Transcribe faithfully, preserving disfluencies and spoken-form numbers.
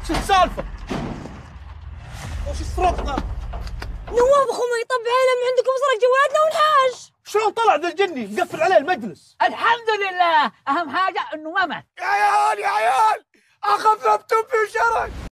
شو السالفة؟ وش سرقنا؟ نواف اخو ما يطبعينا من عندكم سرق جوالاتنا ونحاش. شلون طلع ذا الجني مقفل عليه المجلس؟ الحمد لله، اهم حاجه انه ما مات. يا عيال يا عيال اخذ لابتوبي وشرد.